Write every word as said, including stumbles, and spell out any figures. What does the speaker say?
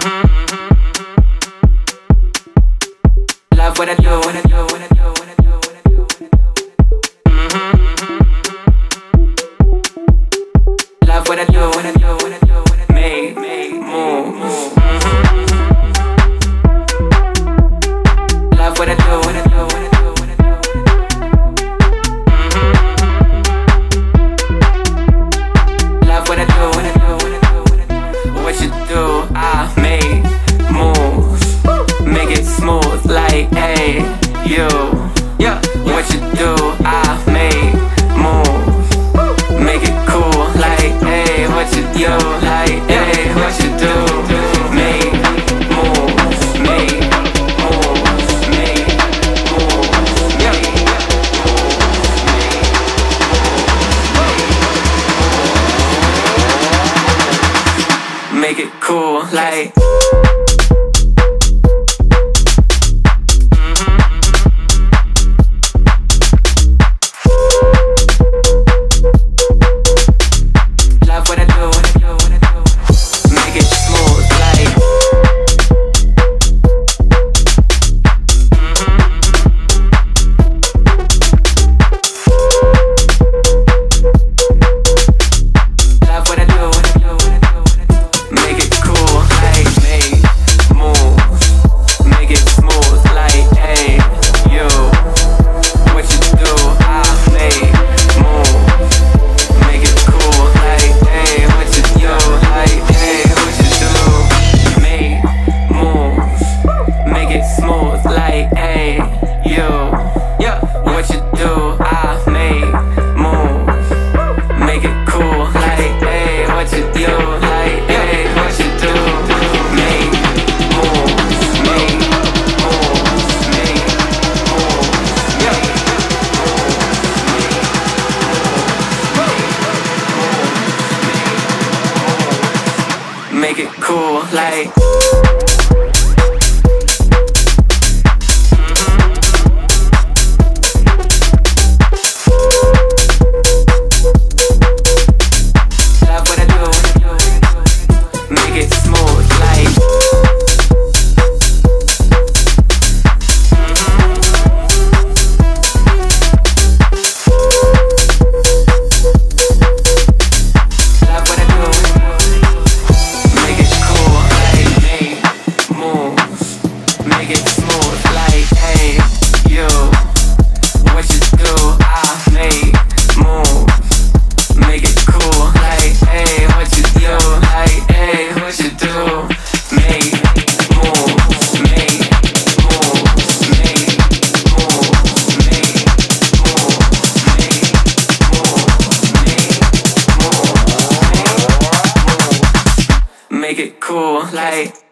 Love what I do, what I do, what I do, what I do, what I do, what I do. Love what I do, what I do, what I do, what I do. Make, make, move, move. Love what I do, what I do, what I do, what I do. Love what I do, what I do, what I do, what I do. What you do, I make moves, make it smooth like hey, you. Yeah. What you do, I make moves, make it cool like hey, what you do, like hey, what you do, make moves, make moves, make moves, yeah. Make it cool like make it cool like make it cool like